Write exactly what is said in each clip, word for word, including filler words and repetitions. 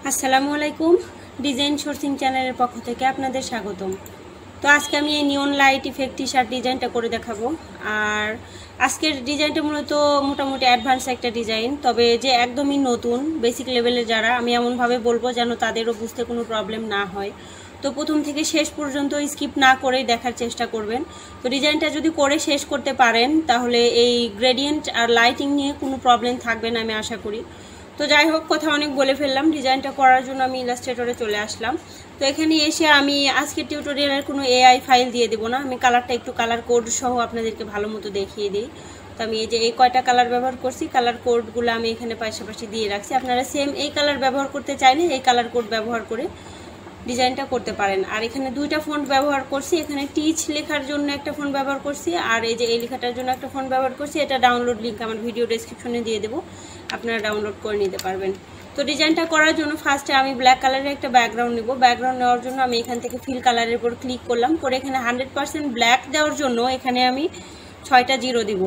আসসালামু আলাইকুম, design sourcing চ্যানেলের পক্ষ থেকে আপনাদের স্বাগতম। তো আজকে আমি এই neon light effect T shirt ডিজাইনটা করে দেখাবো। আর আজকের ডিজাইনটা মূলত মোটামুটি অ্যাডভান্স একটা ডিজাইন, তবে যে একদমই নতুন বেসিক লেভেলের যারা, আমি এমনভাবে বলবো যেন তাদেরও বুঝতে কোনো প্রবলেম না হয়। তো প্রথম থেকে শেষ পর্যন্ত স্কিপ না করেই দেখার চেষ্টা করবেন। তো ডিজাইনটা যদি করে শেষ করতে পারেন তাহলে এই গ্রেডিয়েন্ট আর লাইটিং নিয়ে কোনো প্রবলেম থাকবে না আমি আশা করি। তো যাই হোক, কথা অনেক বলে ফেললাম। ডিজাইনটা করার জন্য আমি ইলাস্ট্রেটরে চলে আসলাম। তো এখানে এসে আমি আজকের টিউটোরিয়ালের কোনো এআই ফাইল দিয়ে দেবো না, আমি কালারটা একটু কালার কোড সহ আপনাদেরকে ভালো মতো দেখিয়ে দিই। তো আমি এই যে এই কয়টা কালার ব্যবহার করছি, কালার কোডগুলো আমি এখানে পাশাপাশি দিয়ে রাখছি। আপনারা সেম এই কালার ব্যবহার করতে চাইলে এই কালার কোড ব্যবহার করে ডিজাইনটা করতে পারেন। আর এখানে দুইটা ফন্ট ব্যবহার করছি, এখানে টিচ লেখার জন্য একটা ফন্ট ব্যবহার করছি, আর এই যে এই লেখাটার জন্য একটা ফন্ট ব্যবহার করছি। এটা ডাউনলোড লিঙ্ক আমার ভিডিও ডেসক্রিপশনে দিয়ে দেবো, আপনারা ডাউনলোড করে নিতে পারবেন। তো ডিজাইনটা করার জন্য ফার্স্টে আমি ব্ল্যাক কালারের একটা ব্যাকগ্রাউন্ড নেব। ব্যাকগ্রাউন্ড নেওয়ার জন্য আমি এখান থেকে ফিল কালারের উপর ক্লিক করলাম, করে এখানে হান্ড্রেড পার্সেন্ট ব্ল্যাক দেওয়ার জন্য এখানে আমি ছয়টা জিরো দিব।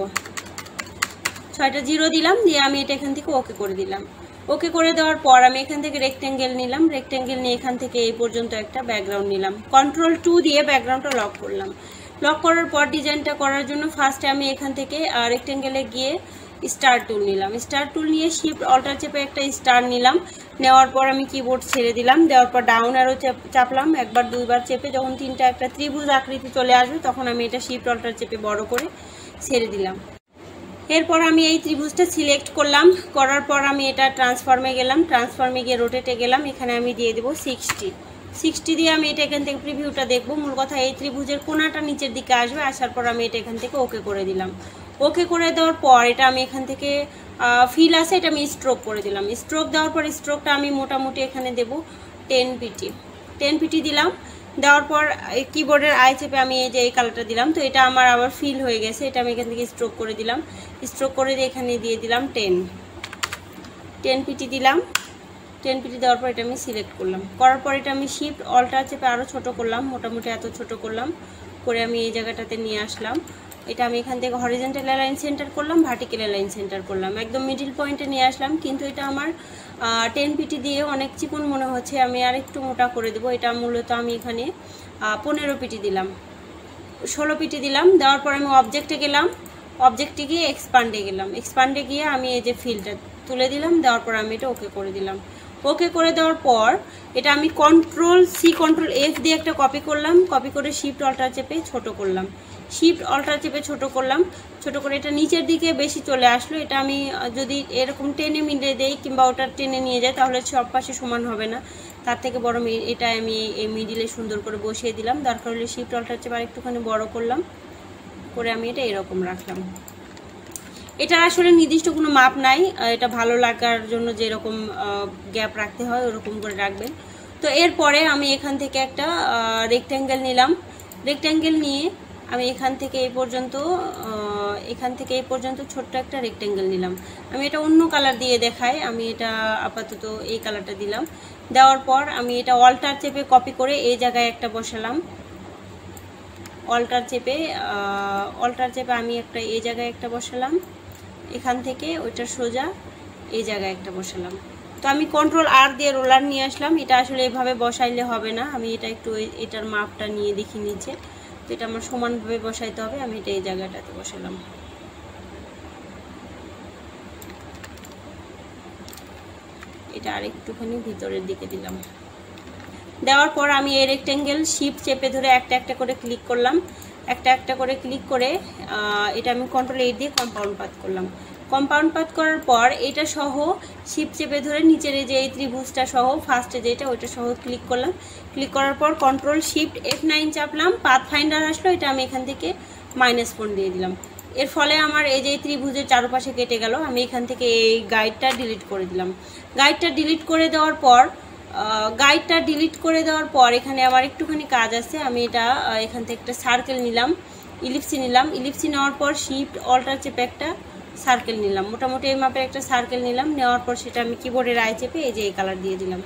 ছয়টা জিরো দিলাম, দিয়ে আমি এটা এখান থেকে ওকে করে দিলাম। ওকে করে দেওয়ার পর আমি এখান থেকে রেক্টেঙ্গেল নিলাম, রেক্টেঙ্গেল নিয়ে এখান থেকে এই পর্যন্ত একটা ব্যাকগ্রাউন্ড নিলাম। কন্ট্রোল টু দিয়ে ব্যাকগ্রাউন্ডটা লক করলাম। লক করার পর ডিজাইনটা করার জন্য ফার্স্টে আমি এখান থেকে রেক্টেঙ্গেলে গিয়ে স্টার টুল নিলাম। স্টার টুল নিয়ে শিফট অল্টার চেপে একটা স্টার নিলাম। নেওয়ার পর আমি কিবোর্ড ছেড়ে দিলাম, দেওয়ার পর ডাউন অ্যারো চাপলাম একবার দুইবার চেপে। যখন তিনটা একটা ত্রিভুজ আকৃতি চলে আসবে তখন আমি এটা শিফট অল্টার চেপে বড় করে ছেড়ে দিলাম। এরপর আমি এই ত্রিভুজটা সিলেক্ট করলাম, করার পর আমি এটা ট্রান্সফর্মে গেলাম, ট্রান্সফর্মে গিয়ে রোটেটে গেলাম। এখানে আমি দিয়ে দেবো সিক্সটি। সিক্সটি দিয়ে আমি এটা এখান থেকে প্রিভিউটা দেখবো। মূল কথা এই ত্রিভুজের কোনাটা নিচের দিকে আসবে, আসার পর আমি এটা এখান থেকে ওকে করে দিলাম। ওকে করে দেওয়ার পর এটা আমি এখান থেকে ফিল আছে, এটা আমি স্ট্রোক করে দিলাম। স্ট্রোক দেওয়ার পর স্ট্রোকটা আমি মোটামুটি এখানে দেবো টেন পিটি। টেন পিটি দিলাম। দেওয়ার পর কিবোর্ডের আই চেপে আমি এই যে এই কালারটা দিলাম। তো এটা আমার আবার ফিল হয়ে গেছে, এটা আমি এখান থেকে স্ট্রোক করে দিলাম। স্ট্রোক করে দিয়ে এখানে দিয়ে দিলাম টেন। টেন পিটি দিলাম। টেন পিটি দেওয়ার পর এটা আমি সিলেক্ট করলাম। করার পর এটা আমি শিফট অল্টার চেপে আরও ছোটো করলাম, মোটামুটি এত ছোট করলাম। করে আমি এই জায়গাটাতে নিয়ে আসলাম। এটা আমি এখান থেকে হরিজন্টাল লাইন সেন্টার করলাম, ভার্টিক্যাল লাইন সেন্টার করলাম, একদম মিডিল পয়েন্টে নিয়ে আসলাম। কিন্তু এটা আমার টেন পিটি দিয়ে অনেক চিকন মনে হচ্ছে, আমি আর একটু মোটা করে দেবো। এটা মূলত আমি এখানে পনেরো পিটি দিলাম, ষোলো পিটি দিলাম। দেওয়ার পর আমি অবজেক্টে গেলাম, অবজেক্টে গিয়ে এক্সপান্ডে গেলাম। এক্সপান্ডে গিয়ে আমি এই যে ফিলটা তুলে দিলাম। দেওয়ার পর আমি এটা ওকে করে দিলাম। ওকে করে দেওয়ার পর এটা আমি কন্ট্রোল সি কন্ট্রোল এফ দিয়ে একটা কপি করলাম, কপি করে শিফট অল্টার চেপে ছোট করলাম। শিফট অল্টার চেপে ছোট করলাম, ছোট করে এটা নিচের দিকে বেশি চলে আসলো। এটা আমি যদি এরকম টেনে মিলে দেই কিংবা ওটা টেনে নিয়ে যাই তাহলে সব পাশে সমান হবে না, তার থেকে বড় এটা আমি এই মিডিলে সুন্দর করে বসিয়ে দিলাম। দরকার হলে শিফট অল্টার চেপে আর একটুখানি বড় করলাম, করে আমি এটা এরকম রাখলাম। এটা আসলে নির্দিষ্ট কোনো মাপ নাই, এটা ভালো লাগার জন্য যেরকম গ্যাপ রাখতে হয় ওরকম করে রাখবেন। তো এরপরে আমি এখান থেকে একটা রেক্ট্যাঙ্গেল নিলাম। রেক্ট্যাঙ্গেল নিয়ে আমি এখান থেকে এই পর্যন্ত এখান থেকে এই পর্যন্ত ছোট্ট একটা রেক্ট্যাঙ্গেল নিলাম। আমি এটা অন্য কালার দিয়ে দেখাই, আমি এটা আপাতত এই কালারটা দিলাম। দেওয়ার পর আমি এটা অল্টার চেপে কপি করে এই জায়গায় একটা বসালাম। অল্টার চেপে অল্টার চেপে আমি একটা এই জায়গায় একটা বসালাম, এখান থেকে ওইটা সোজা এই জায়গায় একটা বসালাম। তো আমি কন্ট্রোল আর দিয়ে রোলার নিয়ে আসলাম। এটা আসলে এভাবে বসাইলে হবে না, আমি এটা একটু এটার মাপটা নিয়ে দেখি নিচে। তো এটা আমার সমানভাবে বসাইতে হবে, আমি এটা এই জায়গাটাতে বসালাম। এটা আর একটুখানি ভিতরের দিকে দিলাম। দেওয়ার পর আমি এই রেক্টেঙ্গেল শিফট চেপে ধরে একটা একটা করে ক্লিক করলাম। একটা একটা করে ক্লিক করে এটা আমি কন্ট্রোল এইট দিয়ে কম্পাউন্ড পাত করলাম। কম্পাউন্ড পাত করার পর এটা সহ শিফট চেপে ধরে নিচের এই যে এই ত্রিভুজটা সহ ফার্স্টে যেটা ওইটা সহ ক্লিক করলাম। ক্লিক করার পর কন্ট্রোল শিফট এফ নাইন চাপলাম, পাথ ফাইন্ডার আসলো, এটা আমি এখান থেকে মাইনাস ফোন দিয়ে দিলাম। এর ফলে আমার এই যে ত্রিভুজের চারপাশে কেটে গেল। আমি এখান থেকে এই গাইডটা ডিলিট করে দিলাম। গাইডটা ডিলিট করে দেওয়ার পর গাইডটা ডিলিট করে দেওয়ার পর এখানে আবার একটুখানি কাজ আছে। আমি এটা এখান থেকে একটা সার্কেল নিলাম, ইলিপসি নিলাম। ইলিপসি নেওয়ার পর শিফট অল্টার চেপে একটা সার্কেল নিলাম, মোটামুটি এই মাপের একটা সার্কেল নিলাম। নেওয়ার পর সেটা আমি কিবোর্ডের আই চেপে এই যে এই কালার দিয়ে দিলাম।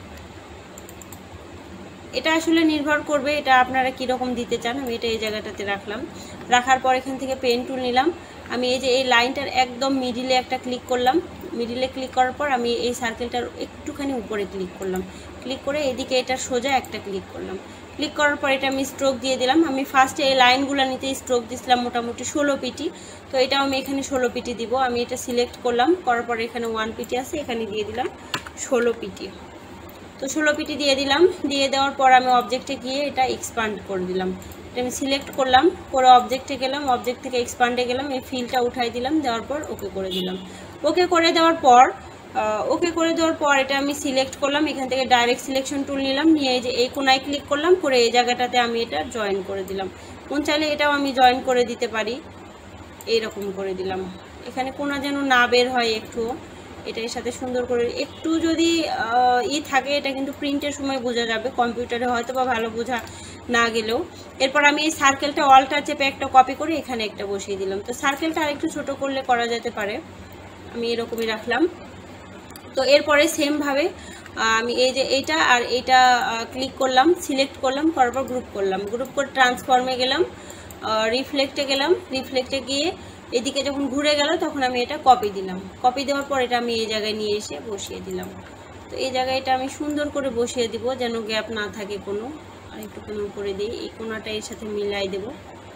এটা আসলে নির্ভর করবে এটা আপনারা কীরকম দিতে চান। আমি এটা এই জায়গাটাতে রাখলাম। রাখার পর এখান থেকে পেন টুল নিলাম। আমি এই যে এই লাইনটার একদম মিডিলে একটা ক্লিক করলাম, মিডিলে ক্লিক করার পর আমি এই সার্কেলটার একটুখানি উপরে ক্লিক করলাম, ক্লিক করে এদিকে এটা সোজা একটা ক্লিক করলাম। ক্লিক করার পর এটা আমি স্ট্রোক দিয়ে দিলাম। আমি ফার্স্টে এই লাইনগুলো নিতে স্ট্রোক দিয়েছিলাম মোটামুটি ষোলো পিটি, তো এটাও আমি এখানে ষোলো পিটি দিব। আমি এটা সিলেক্ট করলাম, করার পর এখানে ওয়ান পিটি আছে, এখানে দিয়ে দিলাম ষোলো পিটি। তো ষোলো পিটি দিয়ে দিলাম। দিয়ে দেওয়ার পর আমি অবজেক্টে গিয়ে এটা এক্সপান্ড করে দিলাম। এটা আমি সিলেক্ট করলাম, করে অবজেক্টে গেলাম, অবজেক্ট থেকে এক্সপান্ডে গেলাম, এই ফিলটা উঠাই দিলাম, দেওয়ার পর ওকে করে দিলাম। ওকে করে দেওয়ার পর ওকে করে দেওয়ার পর এটা আমি সিলেক্ট করলাম, এখান থেকে ডাইরেক্ট সিলেকশন টুল নিলাম, নিয়ে এই যে এই কোনায় ক্লিক করলাম, করে এই জায়গাটাতে আমি এটা জয়েন করে দিলাম। কোন চাইলে এটাও আমি জয়েন করে দিতে পারি, এইরকম করে দিলাম। এখানে কোনা যেন না বের হয় একটু, এটার সাথে সুন্দর করে একটু যদি ই থাকে, এটা কিন্তু প্রিন্টের সময় বোঝা যাবে, কম্পিউটারে হয়তো বা ভালো বোঝা না গেলেও। এরপর আমি এই সার্কেলটা অল্টার চেপে একটা কপি করে এখানে একটা বসিয়ে দিলাম। তো সার্কেলটা আরেকটু ছোট করলে করা যেতে পারে, আমি এরকমই রাখলাম। তো এরপরে সেমভাবে আমি এই যে এইটা আর এইটা ক্লিক করলাম, সিলেক্ট করলাম, করার পর গ্রুপ করলাম, গ্রুপ করে ট্রান্সফর্মে গেলাম, রিফ্লেক্টে গেলাম, রিফ্লেক্টে গিয়ে এদিকে যখন ঘুরে গেল তখন আমি এটা কপি দিলাম। কপি দেওয়ার পর এটা আমি এই জায়গায় নিয়ে এসে বসিয়ে দিলাম। তো এই জায়গায় এটা আমি সুন্দর করে বসিয়ে দিব, যেন গ্যাপ না থাকে কোনো। আর একটুখানি উপরে দিই, এই কোনাটা এর সাথে মিলাই দেব,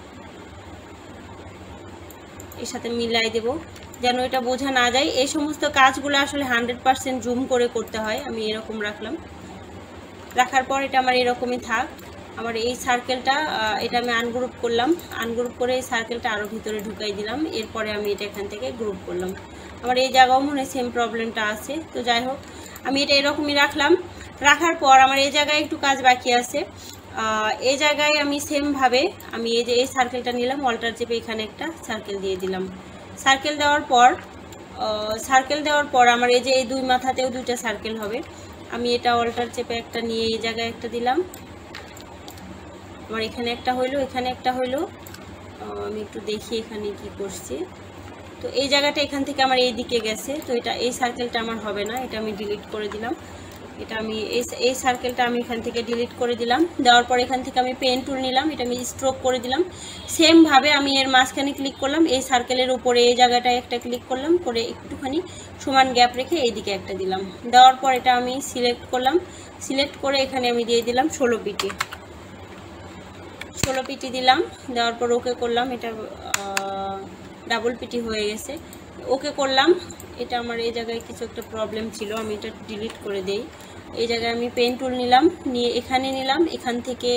এর সাথে মিলাই দেব, যেন এটা বোঝা না যায়। এই সমস্ত কাজগুলো আসলে হান্ড্রেড পার্সেন্ট জুম করে করতে হয়। আমি এরকম রাখলাম, রাখার পর এটা আমার এরকমই থাক। আমার এই সার্কেলটা এটা আমি আনগ্রুপ করলাম, আনগ্রুপ করে এই সার্কেলটা আরও ভিতরে ঢুকাই দিলাম। এরপরে আমি এটা এখান থেকে গ্রুপ করলাম। আমার এই জায়গাও মনে হয় সেম প্রবলেমটা আছে। তো যাই হোক, আমি এটা এরকমই রাখলাম। রাখার পর আমার এই জায়গায় একটু কাজ বাকি আছে। এই জায়গায় আমি সেমভাবে আমি এই যে এই সার্কেলটা নিলাম, অল্টার চেপে এখানে একটা সার্কেল দিয়ে দিলাম। সার্কেল দেওয়ার পর সার্কেল দেওয়ার পর আমার এই যে এই দুই মাথাতেও দুইটা সার্কেল হবে। আমি এটা অল্টার চেপে একটা নিয়ে এই জায়গায় একটা দিলাম। আমার এখানে একটা হইলো, এখানে একটা হইলো। আমি একটু দেখি এখানে কি করছি। তো এই জায়গাটা এখান থেকে আমার এই দিকে গেছে, তো এটা এই সার্কেলটা আমার হবে না, এটা আমি ডিলিট করে দিলাম। এটা আমি এই এই সার্কেলটা আমি এখান থেকে ডিলিট করে দিলাম। দেওয়ার পর এখান থেকে আমি পেন টুল নিলাম, এটা আমি স্ট্রোক করে দিলাম। সেমভাবে আমি এর মাঝখানে ক্লিক করলাম, এই সার্কেলের উপরে এই জায়গাটায় একটা ক্লিক করলাম, করে একটুখানি সমান গ্যাপ রেখে এইদিকে একটা দিলাম। দেওয়ার পর এটা আমি সিলেক্ট করলাম, সিলেক্ট করে এখানে আমি দিয়ে দিলাম ষোলো পিটি, ষোলো পিটি দিলাম। দেওয়ার পর ওকে করলাম, এটা ডাবল পিটি হয়ে গেছে। ওকে করলাম। এটা আমার এই জায়গায় কিছু একটা প্রবলেম ছিল, আমি এটা ডিলিট করে দেই। এই জায়গায় আমি পেন টুল নিলাম, নিয়ে এখানে নিলাম, এখান থেকে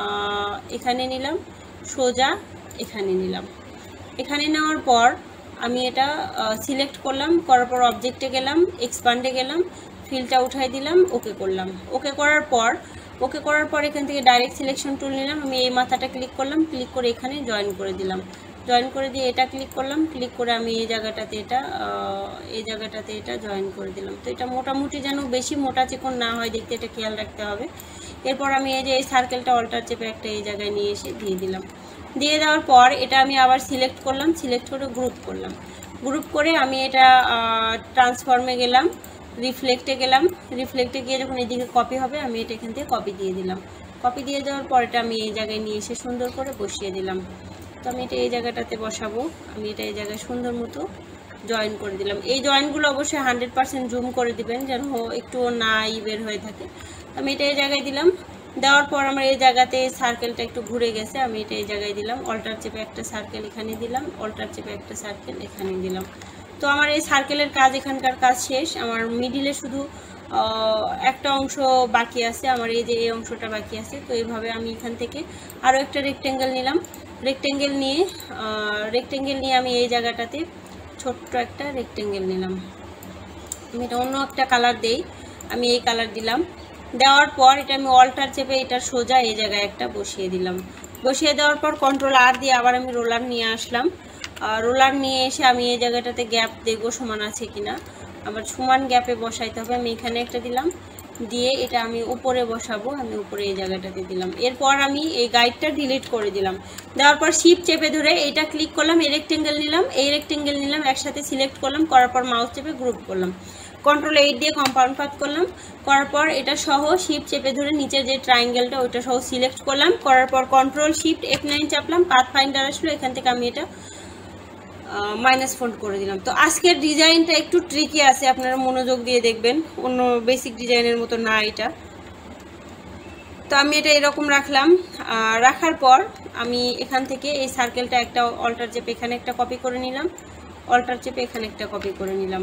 এখানে নিলাম, সোজা এখানে নিলাম। এখানে নেওয়ার পর আমি এটা সিলেক্ট করলাম, করার পর অবজেক্টে গেলাম, এক্সপান্ডে গেলাম, ফিলটা উঠাই দিলাম, ওকে করলাম। ওকে করার পর ওকে করার পর এখান থেকে ডাইরেক্ট সিলেকশন টুল নিলাম, আমি এই মাথাটা ক্লিক করলাম, ক্লিক করে এখানে জয়েন করে দিলাম। জয়েন করে দিয়ে এটা ক্লিক করলাম, ক্লিক করে আমি এই জায়গাটাতে এটা এই জায়গাটাতে এটা জয়েন করে দিলাম। তো এটা মোটামুটি যেন বেশি মোটা চিকন না হয় দেখতে, এটা খেয়াল রাখতে হবে। এরপর আমি এই যে এই সার্কেলটা অল্টার চেপে একটা এই জায়গায় নিয়ে এসে দিয়ে দিলাম। দিয়ে দেওয়ার পর এটা আমি আবার সিলেক্ট করলাম, সিলেক্ট করে গ্রুপ করলাম। গ্রুপ করে আমি এটা ট্রান্সফর্মে গেলাম, রিফ্লেক্টে গেলাম, রিফ্লেক্টে গিয়ে যখন এদিকে কপি হবে আমি এটা এখান থেকে কপি দিয়ে দিলাম। কপি দিয়ে দেওয়ার পর এটা আমি এই জায়গায় নিয়ে এসে সুন্দর করে বসিয়ে দিলাম। তো আমি এটা এই জায়গাটাতে বসাবো, আমি এটা এই জায়গায় সুন্দর মতো জয়েন করে দিলাম। এই জয়েনগুলো অবশ্যই হান্ড্রেড পার্সেন্ট জুম করে দিবেন, যেন একটু না ই বের হয়ে থাকে। আমি এটা এই জায়গায় দিলাম। দেওয়ার পর আমার এই জায়গাতে সার্কেলটা একটু ঘুরে গেছে, আমি এটা এই জায়গায় দিলাম। অল্টার চেপে একটা সার্কেল এখানে দিলাম, অল্টার চেপে একটা সার্কেল এখানে দিলাম। তো আমার এই সার্কেলের কাজ, এখানকার কাজ শেষ। আমার মিডিলে শুধু একটা অংশ বাকি আছে, আমার এই যে এই অংশটা বাকি আছে। তো এইভাবে আমি এখান থেকে আরও একটা রেক্টেঙ্গেল নিলাম, রেক্টেঙ্গেল নিয়ে রেক্টেঙ্গেল নিয়ে আমি এই জায়গাটাতে ছোট্ট একটা রেক্টেঙ্গেল নিলাম। আমি এটা অন্য একটা কালার দেই, আমি এই কালার দিলাম। দেওয়ার পর এটা আমি অল্টার চেপে এটা সোজা এই জায়গায় একটা বসিয়ে দিলাম। বসিয়ে দেওয়ার পর কন্ট্রোল আর দিয়ে আবার আমি রোলার নিয়ে আসলাম। রোলার নিয়ে এসে আমি এই জায়গাটাতে গ্যাপ দেখবো সমান আছে কিনা। আবার সমান গ্যাপে বসাইতে হবে। আমি এখানে একটা দিলাম, দিয়ে এটা আমি উপরে বসাবো, আমি উপরে এই জায়গাটাতে দিলাম। এরপর আমি এই গাইডটা ডিলিট করে দিলাম। দেওয়ার পর শিপ চেপে ধরে এটা ক্লিক করলাম, এই রেক্টেঙ্গেল নিলাম, এই রেক্টেঙ্গেল নিলাম, একসাথে সিলেক্ট করলাম, করার পর মাউস চেপে গ্রুপ করলাম। কন্ট্রোল এইট দিয়ে কম্পাউন্ড পাথ করলাম, করার পর এটা সহ শিপ চেপে ধরে নিচের যে ট্রায়াঙ্গেলটা ওইটা সহ সিলেক্ট করলাম, করার পর কন্ট্রোল শিফট এফ নাইন চাপলাম, পাথ ফাইন্ডার আসলো, এখান থেকে আমি এটা মাইনাস ফোল্ড করে দিলাম। তো আজকের ডিজাইনটা একটু ট্রিকি আছে, আপনারা মনোযোগ দিয়ে দেখবেন, অন্য বেসিক ডিজাইনের মতো না এটা। তো আমি এটা এরকম রাখলাম, রাখার পর আমি এখান থেকে এই সার্কেলটা একটা অল্টার চেপে এখানে একটা কপি করে নিলাম, অল্টার চেপে এখানে একটা কপি করে নিলাম।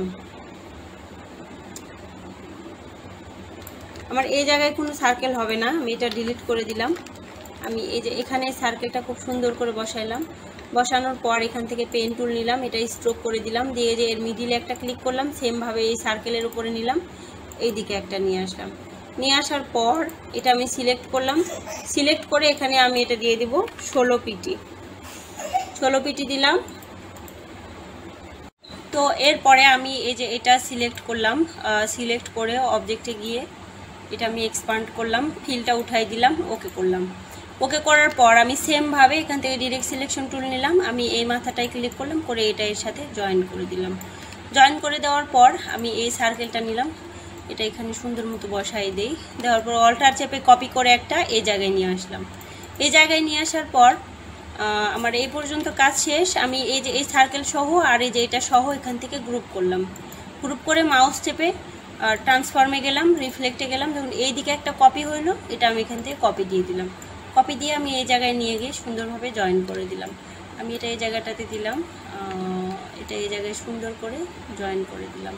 আমার এই জায়গায় কোনো সার্কেল হবে না, আমি এটা ডিলিট করে দিলাম। আমি এই যে এখানে সার্কেলটা খুব সুন্দর করে বসাইলাম, বসানোর পর এখান থেকে পেন টুল নিলাম, এটা স্ট্রোক করে দিলাম, দিয়ে যে এর মিডিলে একটা ক্লিক করলাম, সেমভাবে এই সার্কেলের উপরে নিলাম, এই দিকে একটা নিয়ে আসলাম। নিয়ে আসার পর এটা আমি সিলেক্ট করলাম, সিলেক্ট করে এখানে আমি এটা দিয়ে দিব ষোলো পিটি, ষোলো পিটি দিলাম। তো এরপরে আমি এই যে এটা সিলেক্ট করলাম, সিলেক্ট করে অবজেক্টে গিয়ে এটা আমি এক্সপান্ড করলাম, ফিলটা উঠাই দিলাম, ওকে করলাম। ওকে করার পর আমি সেমভাবে এখান থেকে ডিরেক্ট সিলেকশন টুল নিলাম, আমি এই মাথাটায় ক্লিক করলাম, করে এটা এর সাথে জয়েন করে দিলাম। জয়েন করে দেওয়ার পর আমি এই সার্কেলটা নিলাম, এটা এখানে সুন্দর মতো বসাই দেই, দেওয়ার পর অল্টার চেপে কপি করে একটা এই জায়গায় নিয়ে আসলাম। এই জায়গায় নিয়ে আসার পর আমার এই পর্যন্ত কাজ শেষ। আমি এই যে এই সার্কেল সহ আর এই যে এটা সহ এখান থেকে গ্রুপ করলাম, গ্রুপ করে মাউস চেপে ট্রান্সফর্মে গেলাম, রিফ্লেক্টে গেলাম, যখন এই দিকে একটা কপি হইলো এটা আমি এখান থেকে কপি দিয়ে দিলাম, কপি দিয়ে আমি এই জায়গায় নিয়ে গিয়ে সুন্দরভাবে জয়েন করে দিলাম। আমি এটা এই জায়গাটাতে দিলাম, এটা এই জায়গায় সুন্দর করে জয়েন করে দিলাম।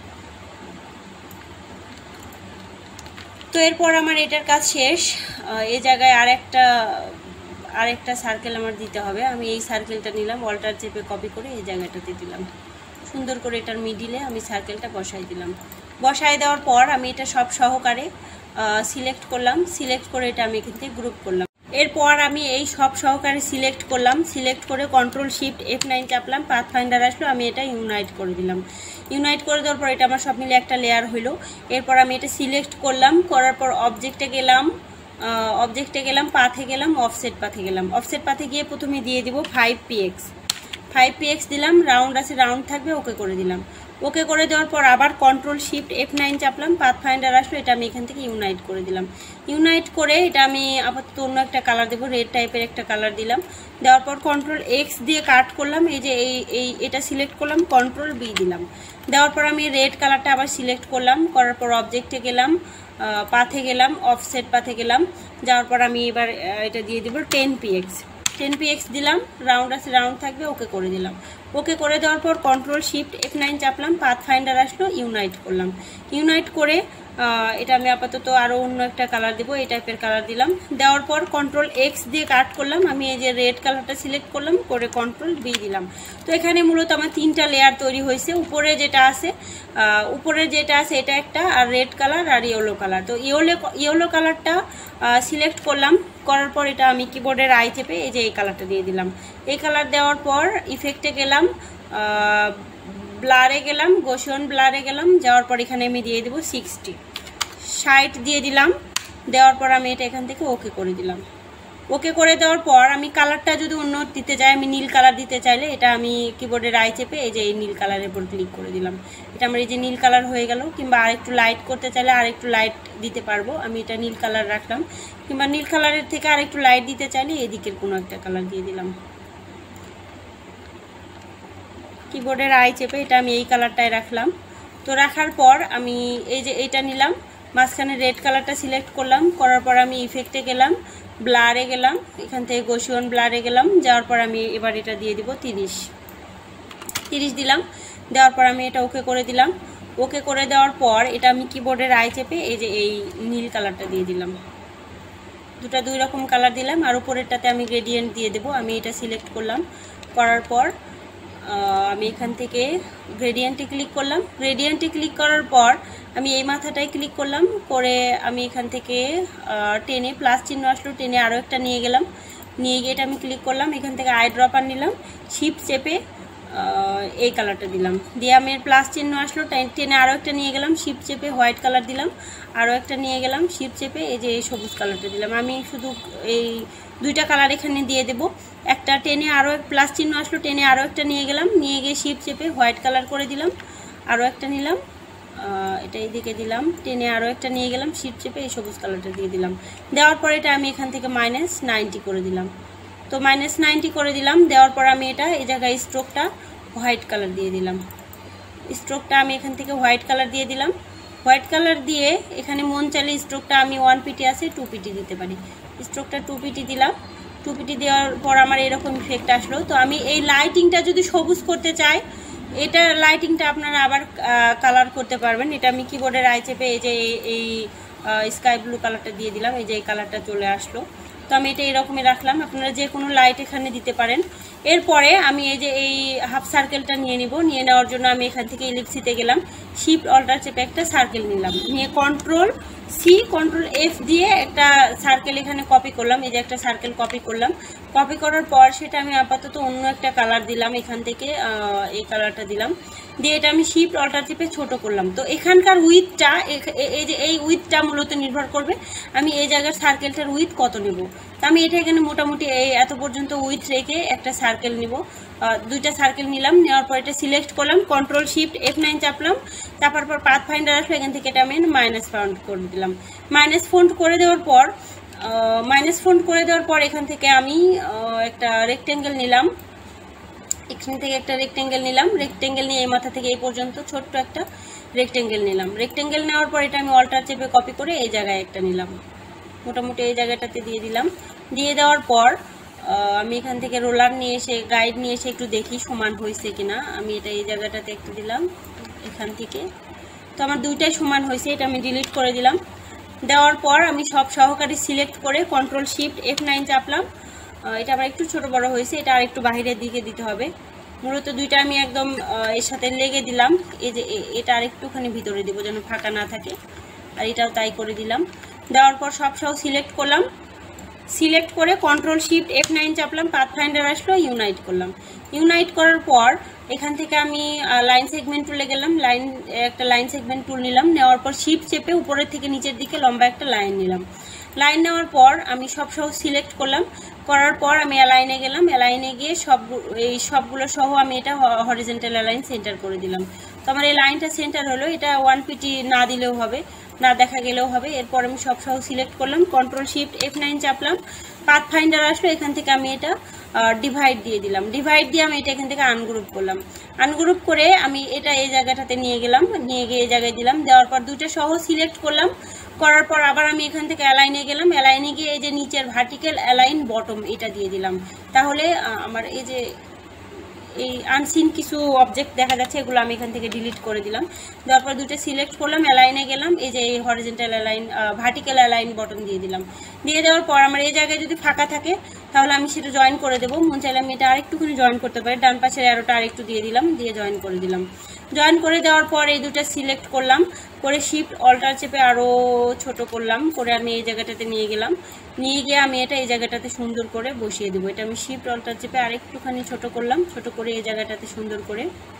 তো এরপর আমার এটার কাজ শেষ। এই জায়গায় আর একটা আর একটা সার্কেল আমার দিতে হবে, আমি এই সার্কেলটা নিলাম, অল্টার চেপে কপি করে এই জায়গাটাতে দিলাম, সুন্দর করে এটার মিডিলে আমি সার্কেলটা বসাই দিলাম। বসাই দেওয়ার পর আমি এটা সব সহকারে সিলেক্ট করলাম, সিলেক্ট করে এটা আমি এখান থেকে গ্রুপ করলাম। এরপর আমি এই সব সহকারে সিলেক্ট করলাম, সিলেক্ট করে কন্ট্রোল শিফট এফ নাইন চাপলাম, পাথ ফাইন্ডার আসলো, আমি এটা ইউনাইট করে দিলাম। ইউনাইট করে দেওয়ার পর এটা আমার সব মিলে একটা লেয়ার হইলো। এরপর আমি এটা সিলেক্ট করলাম, করার পর অবজেক্টে গেলাম, অবজেক্টে গেলাম, পাথে গেলাম, অফসেট পাথে গেলাম। অফসেট পাথে গিয়ে প্রথমে দিয়ে দিব five P X, five P X দিলাম, রাউন্ড আছে রাউন্ড থাকবে, ওকে করে দিলাম। ওকে করে দেওয়ার পর আবার কন্ট্রোল শিফট এফ নাইন চাপলাম, পাথ ফাইন্ডার আসলো, এটা আমি এখান থেকে ইউনাইট করে দিলাম। ইউনাইট করে এটা আমি আপাতত অন্য একটা কালার দেবো, রেড টাইপের একটা কালার দিলাম। দেওয়ার পর কন্ট্রোল এক্স দিয়ে কাট করলাম, এই যে এই এই এটা সিলেক্ট করলাম, কন্ট্রোল বি দিলাম। দেওয়ার পর আমি রেড কালারটা আবার সিলেক্ট করলাম, করার পর অবজেক্টে গেলাম, পাথে গেলাম, অফসেট পাথে গেলাম, যাওয়ার পর আমি এবার এটা দিয়ে দেবো ten P X, ten P X দিলাম, রাউন্ড আছে রাউন্ড থাকবে, ওকে করে দিলাম। ওকে করে দেওয়ার পর কন্ট্রোল শিফট এফ নাইন চাপলাম, পাথ ফাইন্ডার আসলো, ইউনাইট করলাম। ইউনাইট করে এটা আমি আপাতত আরও অন্য একটা কালার দেবো, এই টাইপের কালার দিলাম। দেওয়ার পর কন্ট্রোল এক্স দিয়ে কাট করলাম, আমি এই যে রেড কালারটা সিলেক্ট করলাম, করে কন্ট্রোল বি দিলাম। তো এখানে মূলত আমার তিনটা লেয়ার তৈরি হয়েছে। উপরে যেটা আছে উপরে যেটা আছে এটা একটা, আর রেড কালার আর ইয়েলো কালার। তো ইয়েলো ইয়েলো কালারটা সিলেক্ট করলাম, করার পর এটা আমি কিবোর্ডের আই চেপে এই যে এই কালারটা দিয়ে দিলাম। এই কালার দেওয়ার পর ইফেক্টে গেলাম, ব্লারে গেলাম, গোশন ব্লারে গেলাম, যাওয়ার পর এখানে আমি দিয়ে দেবো সিক্সটি, ষাট দিয়ে দিলাম। দেওয়ার পর আমি এটা এখান থেকে ওকে করে দিলাম। ওকে করে দেওয়ার পর আমি কালারটা যদি অন্য দিতে চাই, আমি নীল কালার দিতে চাইলে এটা আমি কিবোর্ডের আই চেপে এই যে এই নীল কালারের উপর ক্লিক করে দিলাম। এটা আমার এই যে নীল কালার হয়ে গেল। কিংবা আরেকটু লাইট করতে চাইলে আরেকটু লাইট দিতে পারবো, আমি এটা নীল কালার রাখলাম। কিংবা নীল কালারের থেকে আরেকটু লাইট দিতে চাইলে এদিকের কোনো একটা কালার দিয়ে দিলাম। কিবোর্ডের আই চেপে এটা আমি এই কালারটাই রাখলাম। তো রাখার পর আমি এই যে এইটা নিলাম, মাঝখানে রেড কালারটা সিলেক্ট করলাম, করার পর আমি ইফেক্টে গেলাম, ব্লারে গেলাম, এখান থেকে গোশন ব্লারে গেলাম, যাওয়ার পর আমি এবার এটা দিয়ে দিব তিরিশ, তিরিশ দিলাম। দেওয়ার পর আমি এটা ওকে করে দিলাম। ওকে করে দেওয়ার পর এটা আমি কিবোর্ডের আই চেপে এই যে এই নীল কালারটা দিয়ে দিলাম। দুটা দুই রকম কালার দিলাম। আর উপরেরটাতে আমি গ্রেডিয়েন্ট দিয়ে দেবো। আমি এটা সিলেক্ট করলাম, করার পর আমি এখান থেকে গ্রেডিয়েন্টে ক্লিক করলাম। গ্রেডিয়েন্টে ক্লিক করার পর আমি এই মাথাটায় ক্লিক করলাম, করে আমি এখান থেকে টেনে প্লাস চিহ্ন আসলো, টেনে আরও একটা নিয়ে গেলাম। নিয়ে গিয়ে এটা আমি ক্লিক করলাম, এখান থেকে আই ড্রপার নিলাম, শিফট চেপে এই কালারটা দিলাম। দিয়ে আমি প্লাস চিহ্ন আসলো, টেনে আরও একটা নিয়ে গেলাম, শিফট চেপে হোয়াইট কালার দিলাম, আরও একটা নিয়ে গেলাম, শিফট চেপে এই যে এই সবুজ কালারটা দিলাম। আমি শুধু এই দুইটা কালার এখানে দিয়ে দেব। একটা টেনে আরও এক প্লাস চিহ্ন আসলো, টেনে আরও একটা নিয়ে গেলাম, নিয়ে গিয়ে শিফট চেপে হোয়াইট কালার করে দিলাম, আরও একটা নিলাম, এটা এইদিকে দিলাম, টেনে আরও একটা নিয়ে গেলাম, শিফট চেপে এই সবুজ কালারটা দিয়ে দিলাম। দেওয়ার পর এটা আমি এখান থেকে মাইনাস নাইনটি করে দিলাম। তো মাইনাস নাইনটি করে দিলাম। দেওয়ার পর আমি এটা এই জায়গায় স্ট্রোকটা হোয়াইট কালার দিয়ে দিলাম। স্ট্রোকটা আমি এখান থেকে হোয়াইট কালার দিয়ে দিলাম। হোয়াইট কালার দিয়ে এখানে মন চাইলে স্ট্রোকটা আমি ওয়ান পিটি আছে টু পিটি দিতে পারি। স্ট্রোকটা টু পিটি দিলাম। টু পিটি দেওয়ার পর আমার এরকম ইফেক্ট আসলো। তো আমি এই লাইটিংটা যদি সবুজ করতে চাই, এটা লাইটিংটা আপনারা আবার কালার করতে পারবেন। এটা আমি কিবোর্ডের আই চেপে এই যে এই স্কাই ব্লু কালারটা দিয়ে দিলাম, এই যে এই কালারটা চলে আসলো। তো আমি এটা এরকমই রাখলাম। আপনারা যে কোনো লাইট এখানে দিতে পারেন। এরপরে আমি এই যে এই হাফ সার্কেলটা নিয়ে নিব। নিয়ে নেওয়ার জন্য আমি এখান থেকে ইলিপসিতে গেলাম, শিফট অল্টার চেপে একটা সার্কেল নিলাম, নিয়ে কন্ট্রোল সি কন্ট্রোল এফ দিয়ে একটা সার্কেল এখানে কপি করলাম। এই যে একটা সার্কেল কপি করলাম। কপি করার পর সেটা আমি আপাতত অন্য একটা কালার দিলাম, এখান থেকে এই কালারটা দিলাম। দিয়ে এটা আমি শিফট অল্টার চেপে ছোট করলাম। তো এখানকার উইথটা, এই যে এই উইথটা মূলত নির্ভর করবে আমি এই জায়গার সার্কেলটার উইথ কত নেব। তো আমি এটা এখানে মোটামুটি এই এত পর্যন্ত উইথ রেখে একটা সার্কেল নিব। দুইটা সার্কেল নিলাম। নেওয়ার পর এটা সিলেক্ট করলাম, কন্ট্রোল শিফট এফ নাইন চাপলাম। তারপর পর পাথ ফাইন্ডার আসলো, এখান থেকে এটা আমি মাইনাস ফন্ট করে দিলাম। মাইনাস ফন্ট করে দেওয়ার পর মাইনাস ফন্ট করে দেওয়ার পর এখান থেকে আমি একটা রেক্টেঙ্গেল নিলাম। এখান থেকে একটা রেক্টেঙ্গেল নিলাম। রেক্টেঙ্গেল নিয়ে এই মাথা থেকে এই পর্যন্ত ছোট্ট একটা রেক্টেঙ্গেল নিলাম। রেক্টেঙ্গেল নেওয়ার পর এটা আমি অল্টার চেপে কপি করে এই জায়গায় একটা নিলাম, মোটামুটি এই জায়গাটাতে দিয়ে দিলাম। দিয়ে দেওয়ার পর আমি এখান থেকে রোলার নিয়ে এসে গাইড নিয়ে এসে একটু দেখি সমান হয়েছে কিনা। আমি এটা এই জায়গাটাতে একটু দিলাম এখান থেকে। তো আমার দুইটাই সমান হয়েছে, এটা আমি ডিলিট করে দিলাম। দেওয়ার পর আমি সব সহকারী সিলেক্ট করে কন্ট্রোল শিফট এফ নাইন চাপলাম। এটা আবার একটু ছোট বড় হয়েছে, এটা আর একটু বাহিরের দিকে দিতে হবে। মূলত দুইটা আমি একদম এর সাথে লেগে দিলাম। এই যে এটা আর একটুখানি ভিতরে দিব যেন ফাঁকা না থাকে, আর এটাও তাই করে দিলাম। দেওয়ার পর সব সহ সিলেক্ট করলাম। সিলেক্ট করে কন্ট্রোল শিফট এফ নাইন চাপলাম, পাথ ফাইন্ডার আসলো, ইউনাইট করলাম। ইউনাইট করার পর এখান থেকে আমি লাইন সেগমেন্ট টুলে গেলাম, লাইন একটা লাইন সেগমেন্ট টুল নিলাম। নেওয়ার পর শিফট চেপে উপরের থেকে নিচের দিকে লম্বা একটা লাইন নিলাম। লাইন নেওয়ার পর আমি সব সহ সিলেক্ট করলাম। করার পর আমি অ্যালাইনে গেলাম। অ্যালাইনে গিয়ে সব এই সবগুলো সহ আমি এটা হরিজন্টাল অ্যালাইন সেন্টার করে দিলাম। তো আমার এই লাইনটা সেন্টার হলো। এটা ওয়ান পিটি না দিলেও হবে, না দেখা গেলেও হবে। এরপর আমি সব সহ সিলেক্ট করলাম, কন্ট্রোল শিফট এফ নাইন চাপলাম, পাথ ফাইন্ডার আসলো, এখান থেকে আমি এটা ডিভাইড দিয়ে দিলাম। ডিভাইড দিয়ে আমি এটা এখান থেকে আনগ্রুপ করলাম। আনগ্রুপ করে আমি এটা এই জায়গাটাতে নিয়ে গেলাম, নিয়ে গিয়ে এই জায়গায় দিলাম। দেওয়ার পর দুটো সহ সিলেক্ট করলাম। করার পর আবার আমি এখান থেকে অ্যালাইনে গেলাম। অ্যালাইনে গিয়ে এই যে নিচের ভার্টিক্যাল অ্যালাইন বটম এটা দিয়ে দিলাম। তাহলে আমার এই যে এই আনসিন কিছু অবজেক্ট দেখা যাচ্ছে, এগুলো আমি এখান থেকে ডিলিট করে দিলাম। দেওয়ার পর দুটো সিলেক্ট করলাম, অ্যালাইনে গেলাম, এই যে এই horizontal align vertical align button দিয়ে দিলাম। দিয়ে দেওয়ার পর আমার এই জায়গায় যদি ফাঁকা থাকে তাহলে আমি সেটা জয়েন করে দেবো। মন চাইলে আমি এটা আরেকটুখানি জয়েন করতে পারি, ডান পাশের অ্যারোটা আরেকটু দিয়ে দিলাম, দিয়ে জয়েন করে দিলাম। জয়েন করে দেওয়ার পর এই দুটো সিলেক্ট করলাম, করে শিফট অল্টার চেপে আরও ছোট করলাম, করে আমি এই জায়গাটাতে নিয়ে গেলাম। নিয়ে গিয়ে আমি এটা এই জায়গাটাতে সুন্দর করে বসিয়ে দেবো। এটা আমি শিফট অল্টার চেপে আরেকটুখানি ছোট করলাম, ছোট করে এই জায়গাটাতে সুন্দর করে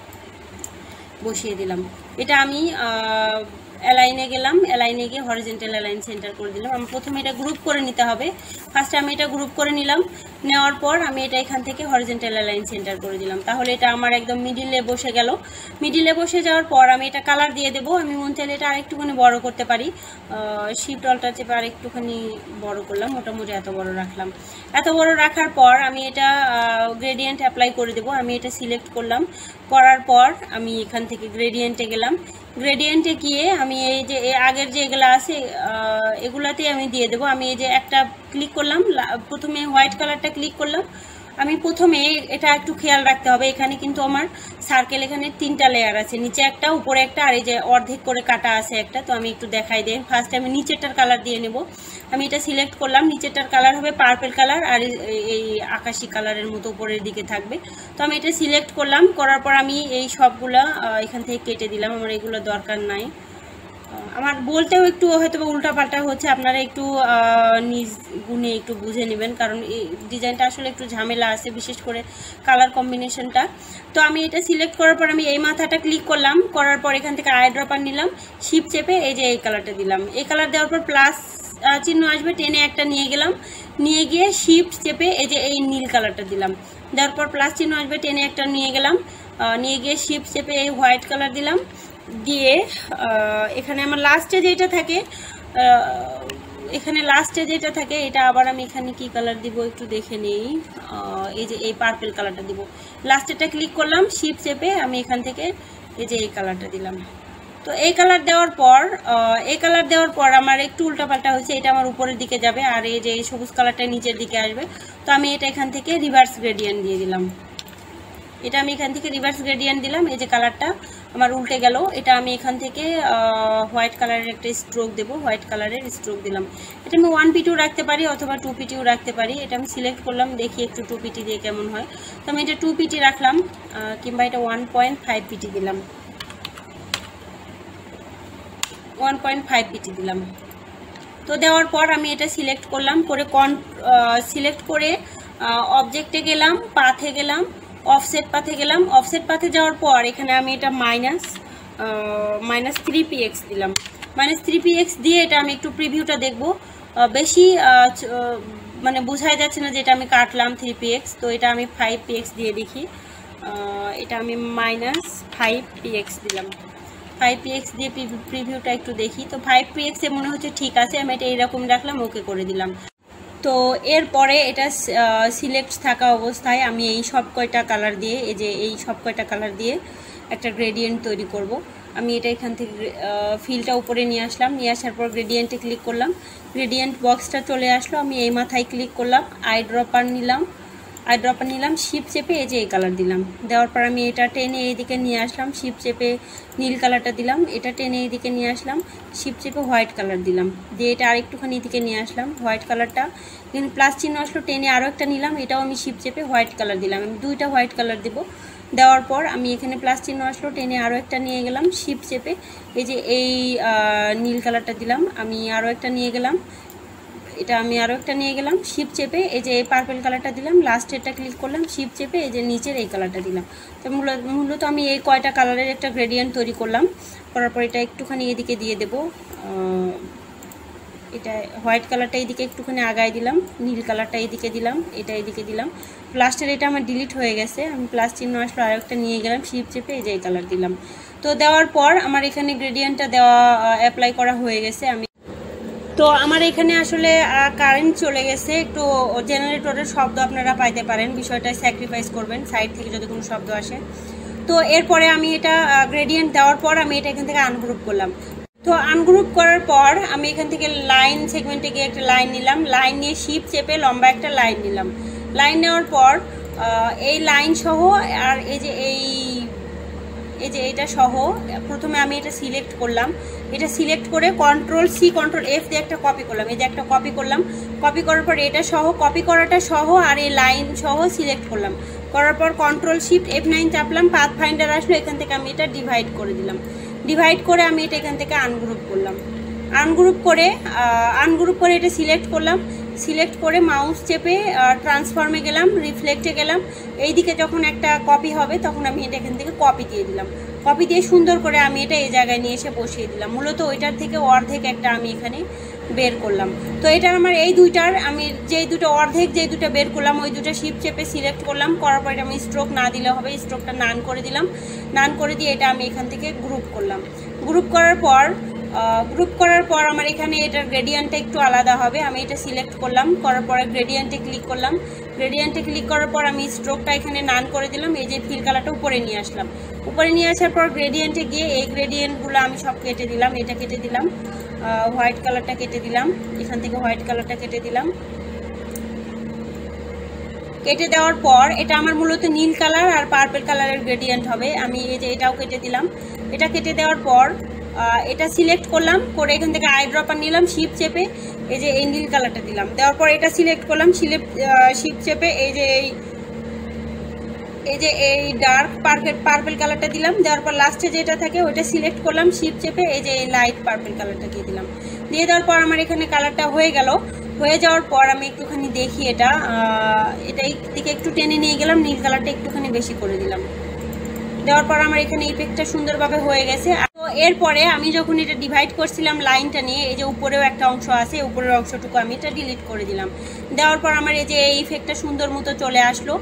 বসিয়ে দিলাম। এটা আমি অ্যালাইনে গেলাম, অ্যালাইনে গিয়ে হরিজন্টাল অ্যালাইন সেন্টার করে দিলাম। আমি প্রথমে এটা গ্রুপ করে নিতে হবে। ফার্স্টে আমি এটা গ্রুপ করে নিলাম। নেওয়ার পর আমি এটা এখান থেকে হরিজন্টাল অ্যালাইন সেন্টার করে দিলাম। তাহলে এটা আমার একদম মিডিলে বসে গেল। মিডিলে বসে যাওয়ার পর আমি এটা কালার দিয়ে দেবো। আমি মন চাইলে এটা আরেকটুখানি বড় করতে পারি, শিফট অল্টার চেপে আরেকটুখানি বড় করলাম, মোটামুটি এত বড় রাখলাম। এত বড় রাখার পর আমি এটা গ্রেডিয়েন্ট অ্যাপ্লাই করে দেবো। আমি এটা সিলেক্ট করলাম। করার পর আমি এখান থেকে গ্রেডিয়েন্টে গেলাম। গ্রেডিয়েন্টে গিয়ে আমি এই যে আগের যে এগুলো আছে এগুলাতে আমি দিয়ে দেবো। আমি এই যে একটা ক্লিক করলাম, প্রথমে হোয়াইট কালারটা ক্লিক করলাম। আমি প্রথমে এটা একটু খেয়াল রাখতে হবে, এখানে কিন্তু আমার সার্কেল এখানে তিনটা লেয়ার আছে, নিচে একটা, উপরে একটা, আর এই যে অর্ধেক করে কাটা আছে একটা। তো আমি একটু দেখাই দিই। ফার্স্ট আমি নিচেরটার কালার দিয়ে নেব। আমি এটা সিলেক্ট করলাম। নিচেরটার কালার হবে পার্পল কালার, আর এই আকাশি কালারের মতো উপরের দিকে থাকবে। তো আমি এটা সিলেক্ট করলাম। করার পর আমি এই সবগুলা এখান থেকে কেটে দিলাম, আমার এগুলো দরকার নাই। আমার বলতেও একটু হয়তো উল্টাপাল্টা হচ্ছে, আপনারা একটু নিজ গুণে একটু বুঝে নেবেন, কারণ এই ডিজাইনটা আসলে একটু ঝামেলা আছে, বিশেষ করে কালার কম্বিনেশনটা। তো আমি এটা সিলেক্ট করার পর আমি এই মাথাটা ক্লিক করলাম। করার পর এখান থেকে আই ড্রপার নিলাম, শিফট চেপে এই যে এই কালারটা দিলাম। এই কালার দেওয়ার পর প্লাস চিহ্ন আসবে, টেনে একটা নিয়ে গেলাম, নিয়ে গিয়ে শিফট চেপে এই যে এই নীল কালারটা দিলাম। দেওয়ার পর প্লাস চিহ্ন আসবে, টেনে একটা নিয়ে গেলাম, নিয়ে গিয়ে শিফট চেপে এই হোয়াইট কালার দিলাম। দিয়ে এখানে আমার লাস্টে যেটা থাকে এখানে লাস্টে যেটা থাকে এটা আবার আমি এখানে কি কালার দিব একটু দেখে নেই। এই যে এই পার্পল কালারটা দিব। লাস্টেটা ক্লিক করলাম, শিপ চেপে আমি এখান থেকে এই যে এই কালারটা দিলাম। তো এই কালার দেওয়ার পর এই কালার দেওয়ার পর আমার একটু উল্টাপাল্টা হয়েছে, এটা আমার উপরের দিকে যাবে আর এই যে এই সবুজ কালারটা নিচের দিকে আসবে। তো আমি এটা এখান থেকে রিভার্স গ্রেডিয়েন্ট দিয়ে দিলাম। এটা আমি এখান থেকে রিভার্স গ্রেডিয়েন্ট দিলাম। এই যে কালারটা আমার উল্টে গেল, এটা আমি এখান থেকে হোয়াইট কালারের একটা স্ট্রোক দেব, হোয়াইট কালারের স্ট্রোক দিলাম। এটা আমি ওয়ান পিটিও রাখতে পারি অথবা টু পিটিও রাখতে পারি। এটা আমি সিলেক্ট করলাম, দেখি একটু টু পিটি দিয়ে কেমন হয়। তো আমি এটা টু পিটি রাখলাম, কিংবা এটা ওয়ান পয়েন্ট ফাইভ পিটি দিলাম, ওয়ান পয়েন্ট ফাইভ পিটি দিলাম। তো দেওয়ার পর আমি এটা সিলেক্ট করলাম, করে কন সিলেক্ট করে অবজেক্টে গেলাম, পাথে গেলাম, অফসেট পাথে গেলাম। অফসেট পাথে যাওয়ার পর এখানে আমি এটা minus minus three P X দিলাম। মাইনাস থ্রি পি এক্স দিয়ে এটা আমি একটু প্রিভিউটা দেখব। বেশি মানে বোঝাই যাচ্ছে না যে এটা আমি কাটলাম থ্রি পি এক্স। তো এটা আমি ফাইভ পি এক্স দিয়ে দেখি। এটা আমি মাইনাস ফাইভ পি এক্স দিলাম। ফাইভ পি এক্স দিয়ে প্রিভিউটা একটু দেখি। তো ফাইভ পি এক্সে মনে হচ্ছে ঠিক আছে, আমি এটা এইরকম রাখলাম, ওকে করে দিলাম। তো এরপরে এটা সিলেক্ট থাকা অবস্থায় আমি এই সব কয়টা কালার দিয়ে এই যে এই সব কয়টা কালার দিয়ে একটা গ্রেডিয়েন্ট তৈরি করব। আমি এটা এখান থেকে ফিলটা উপরে নিয়ে আসলাম, নিয়ে আসার পর গ্রেডিয়েন্টে ক্লিক করলাম, গ্রেডিয়েন্ট বক্সটা চলে আসলো। আমি এই মাথায় ক্লিক করলাম, আই ড্রপার নিলাম, আই ড্রপার নিলাম, শিপ চেপে এই যে এই কালার দিলাম। দেওয়ার পর আমি এটা টেনে এইদিকে নিয়ে আসলাম, শিপ চেপে নীল কালারটা দিলাম। এটা টেনে এইদিকে নিয়ে আসলাম, শিপ চেপে হোয়াইট কালার দিলাম। দিয়ে এটা আরেকটুখানি এদিকে নিয়ে আসলাম, হোয়াইট কালারটা এখানে প্লাস চিহ্ন আসলো, টেনে আরও একটা নিলাম, এটাও আমি শিপ চেপে হোয়াইট কালার দিলাম। আমি দুইটা হোয়াইট কালার দেবো। দেওয়ার পর আমি এখানে প্লাস চিহ্ন আসলো, টেনে আরও একটা নিয়ে গেলাম, শিপ চেপে এই যে এই নীল কালারটা দিলাম। আমি আরও একটা নিয়ে গেলাম, এটা আমি আরও একটা নিয়ে গেলাম, শিপ চেপে এই যে এই পার্পল কালারটা দিলাম। লাস্টেরটা ক্লিক করলাম, শিপ চেপে এই যে নিচের এই কালারটা দিলাম। তো মূলত মূলত আমি এই কয়টা কালারের একটা গ্রেডিয়েন্ট তৈরি করলাম। করার পর এটা একটুখানি এদিকে দিয়ে দেব, এটা হোয়াইট কালারটা এইদিকে একটুখানি আগায় দিলাম, নীল কালারটা এইদিকে দিলাম, এটা এইদিকে দিলাম। লাস্টের এটা আমার ডিলিট হয়ে গেছে, আমি প্লাস চিহ্ন আসলো আর একটা নিয়ে গেলাম, শিপ চেপে এই যে এই কালার দিলাম। তো দেওয়ার পর আমার এখানে গ্রেডিয়েন্টটা দেওয়া অ্যাপ্লাই করা হয়ে গেছে। আমি তো আমার এখানে আসলে কারেন্ট চলে গেছে, একটু জেনারেটরের শব্দ আপনারা পাইতে পারেন, বিষয়টা স্যাক্রিফাইস করবেন সাইড থেকে যদি কোনো শব্দ আসে। তো এরপরে আমি এটা গ্রেডিয়েন্ট দেওয়ার পর আমি এটা এখান থেকে আনগ্রুপ করলাম। তো আনগ্রুপ করার পর আমি এখান থেকে লাইন সেগমেন্টে গিয়ে একটা লাইন নিলাম, লাইন নিয়ে শিপ চেপে লম্বা একটা লাইন নিলাম। লাইন নেওয়ার পর এই লাইন সহ আর এই যে এই এই যে এটা সহ প্রথমে আমি এটা সিলেক্ট করলাম, এটা সিলেক্ট করে কন্ট্রোল সি কন্ট্রোল এফ দিয়ে একটা কপি করলাম। এই যে একটা কপি করলাম, কপি করার পর এটা সহ কপি করাটা সহ আর এই লাইন সহ সিলেক্ট করলাম। করার পর কন্ট্রোল শিফট এফ নাইন চাপলাম, পাথ ফাইন্ডার আসলো, এখান থেকে আমি এটা ডিভাইড করে দিলাম। ডিভাইড করে আমি এটা এখান থেকে আনগ্রুপ করলাম। আনগ্রুপ করে আনগ্রুপ করে এটা সিলেক্ট করলাম, সিলেক্ট করে মাউস চেপে ট্রান্সফর্মে গেলাম, রিফ্লেক্টে গেলাম। এইদিকে যখন একটা কপি হবে তখন আমি এটা এখান থেকে কপি দিয়ে দিলাম। কপি দিয়ে সুন্দর করে আমি এটা এই জায়গায় নিয়ে এসে বসিয়ে দিলাম। মূলত ওইটার থেকে অর্ধেক একটা আমি এখানে বের করলাম। তো এটার আমার এই দুইটার আমি যেই দুটো অর্ধেক যেই দুটো বের করলাম ওই দুটো শিপ চেপে সিলেক্ট করলাম। করার পর এটা আমি স্ট্রোক না দিলে হবে, স্ট্রোকটা নান করে দিলাম। নান করে দিয়ে এটা আমি এখান থেকে গ্রুপ করলাম। গ্রুপ করার পর গ্রুপ করার পর আমার এখানে এটার গ্রেডিয়েন্টটা একটু আলাদা হবে। আমি এটা সিলেক্ট করলাম, করার পরে গ্রেডিয়েন্টে ক্লিক করলাম। গ্রেডিয়েন্টে ক্লিক করার পর আমি স্ট্রোকটা এখানে নান করে দিলাম। এই যে ফিল কালারটা উপরে নিয়ে আসলাম। উপরে নিয়ে আসার পর গ্রেডিয়েন্টে গিয়ে এই গ্রেডিয়েন্টগুলো আমি সব কেটে দিলাম। এটা কেটে দিলাম, হোয়াইট কালারটা কেটে দিলাম, এখান থেকে হোয়াইট কালারটা কেটে দিলাম। কেটে দেওয়ার পর এটা আমার মূলত নীল কালার আর পার্পল কালারের গ্রেডিয়েন্ট হবে। আমি এই যে এটাও কেটে দিলাম। এটা কেটে দেওয়ার পর এটা সিলেক্ট করলাম, করে এখান থেকে আই ড্রপার নিলাম, শিপ চেপে এই যে এই নীল কালারটা দিলাম। দেওয়ার পর এটা সিলেক্ট করলাম, সিলেপ শিপ চেপে এই যে এই এই যে এই ডার্ক পার্পল পার্পল কালারটা দিলাম। দেওয়ার পর লাস্টে যেটা থাকে ওইটা সিলেক্ট করলাম, শিপ চেপে এই যে এই লাইট পার্পল কালারটা দিয়ে দিলাম। দিয়ে দেওয়ার পর আমার এখানে কালারটা হয়ে গেল। হয়ে যাওয়ার পর আমি একটুখানি দেখি এটা এটা দিকে একটু টেনে নিয়ে গেলাম, নীল কালারটা একটুখানি বেশি করে দিলাম। দেওয়ার পর আমার এখানে ইফেক্টটা সুন্দরভাবে হয়ে গেছে। তো এরপরে আমি যখন এটা ডিভাইড করছিলাম লাইনটা নিয়ে, এই যে উপরেও একটা অংশ আছে, উপরের অংশটুকু আমি এটা ডিলিট করে দিলাম। দেওয়ার পর আমার এই যে এই ইফেক্টটা সুন্দর মতো চলে আসলো।